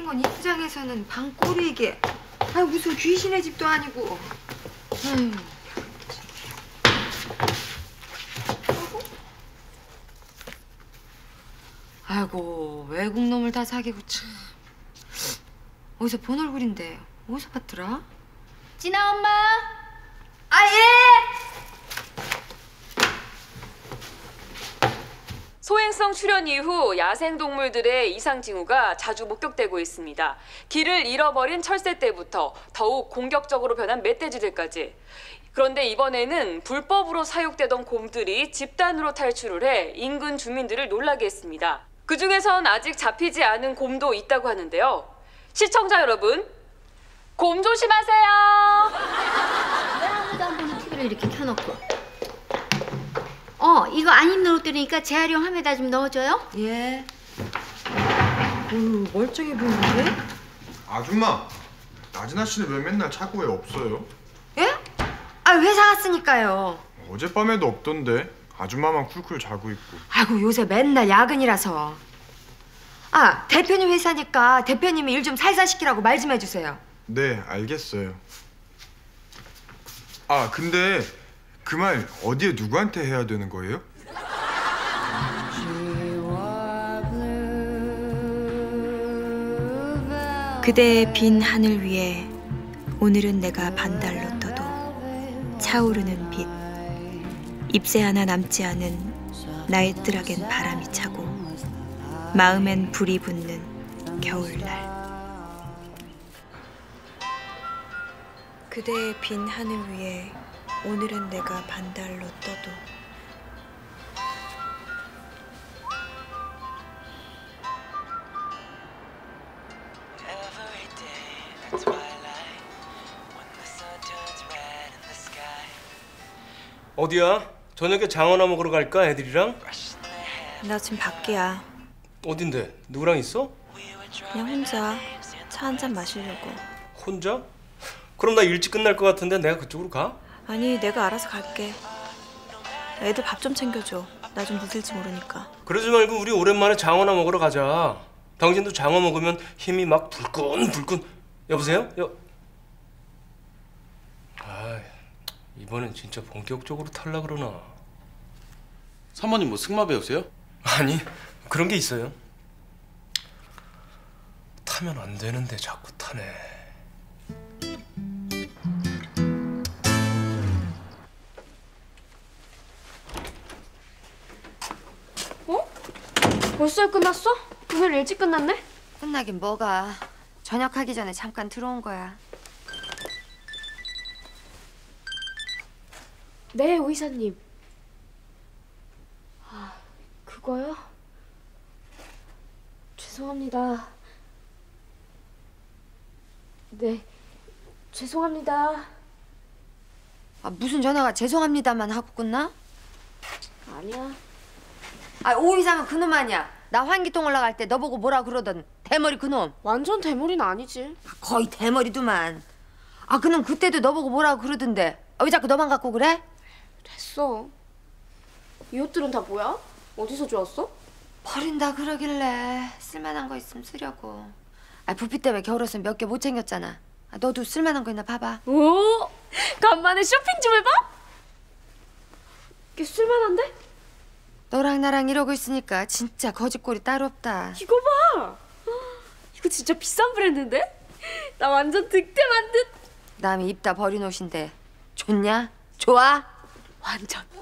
시어머니 입장에서는 방꼬리 이게. 아 무슨 귀신의 집도 아니고. 아이고 외국 놈을 다 사귀고 참. 어디서 본 얼굴인데 어디서 봤더라? 진아 엄마. 아 예. 소행성 출현 이후 야생동물들의 이상 징후가 자주 목격되고 있습니다. 길을 잃어버린 철새떼부터 더욱 공격적으로 변한 멧돼지들까지. 그런데 이번에는 불법으로 사육되던 곰들이 집단으로 탈출을 해 인근 주민들을 놀라게 했습니다. 그중에선 아직 잡히지 않은 곰도 있다고 하는데요. 시청자 여러분, 곰 조심하세요. 왜 아무도 안 보는 TV를 이렇게 켜놓고. 이거 안 입는 옷들이니까 재활용 함에다 좀 넣어줘요. 예. 멀쩡해 보이는데? 아줌마, 나진아 씨는 왜 맨날 차고에 없어요? 예? 아 회사 갔으니까요. 어젯밤에도 없던데. 아줌마만 쿨쿨 자고 있고. 아이고 요새 맨날 야근이라서. 아 대표님 회사니까 대표님이 일 좀 살살 시키라고 말 좀 해주세요. 네, 알겠어요. 아, 근데 그 말 어디에 누구한테 해야 되는 거예요? 그대의 빈 하늘 위에 오늘은 내가 반달로 떠도 차오르는 빛. 잎새 하나 남지 않은 나의 뜰악엔 바람이 차고 마음엔 불이 붙는 겨울날. 그대의 빈 하늘 위에 오늘은 내가 반달로 떠도 어디야? 저녁에 장어나 먹으러 갈까 애들이랑? 나 지금 밖이야. 어딘데? 누구랑 있어? 그냥 혼자 차 한잔 마시려고. 혼자? 그럼 나 일찍 끝날 것 같은데 내가 그쪽으로 가? 아니 내가 알아서 갈게. 애들 밥 좀 챙겨줘. 나 좀 늦을지 모르니까. 그러지 말고 우리 오랜만에 장어나 먹으러 가자. 당신도 장어 먹으면 힘이 막 불끈불끈. 여보세요? 이번엔 진짜 본격적으로 탈라 그러나. 사모님 뭐 승마 배우세요? 아니 그런 게 있어요. 타면 안 되는데 자꾸 타네. 벌써 끝났어? 오늘 일찍 끝났네? 끝나긴 뭐가. 저녁하기 전에 잠깐 들어온 거야. 네, 의사님. 그거요? 죄송합니다. 네, 죄송합니다. 무슨 전화가 죄송합니다만 하고 끝나? 아니야. 오 이상은 그놈 아니야. 나 환기통 올라갈 때 너 보고 뭐라 그러던 대머리 그놈. 완전 대머리는 아니지. 거의 대머리두만. 그놈 그때도 너 보고 뭐라고 그러던데. 왜 자꾸 너만 갖고 그래? 됐어. 이 옷들은 다 뭐야? 어디서 주웠어? 버린다 그러길래 쓸만한 거 있으면 쓰려고. 부피 때문에 겨울옷은 몇 개 못 챙겼잖아. 너도 쓸만한 거 있나 봐봐. 오! 간만에 쇼핑 좀 해봐? 이게 쓸만한데? 너랑 나랑 이러고 있으니까 진짜 거짓골이 따로 없다. 이거 봐! 이거 진짜 비싼 브랜드인데? 나 완전 득템한 듯! 남이 입다 버린 옷인데 좋냐? 좋아? 완전